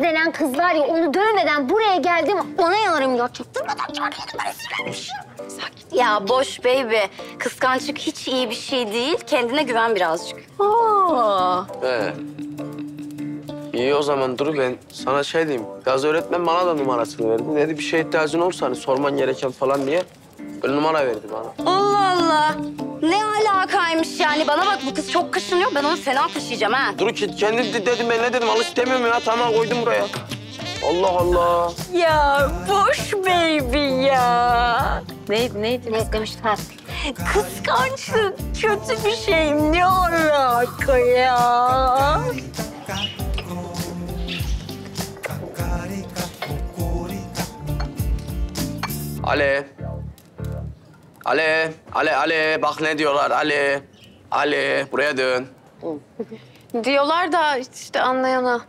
denen kız var ya, onu dövmeden buraya geldim. Ona yanarım ya. Çaktırmadan çarpıyordum, ben esirlenmiş. Sakin. Ya boş baby. Kıskançlık hiç iyi bir şey değil. Kendine güven birazcık. He. İyi o zaman Duru, ben sana şey diyeyim. Yaz öğretmen bana da numarasını verdi. Dedi bir şey ihtiyacın olursa hani sorman gereken falan diye. Böyle numara verdi bana. Allah Allah. Ne alakaymış yani? Bana bak, bu kız çok kaşınıyor. Ben onu fena taşıyacağım ha. Duru kendi dedim, ben ne dedim? Al istemiyorum ya. Tamam, koydum buraya. Allah Allah. Ya boş baby ya. Neydi? Ne demişler? Kıskançlık kötü bir şey. Ne alaka ya? Ale. Ale. Bak ne diyorlar, Ale. Ale, buraya dön. Diyorlar da işte anlayana.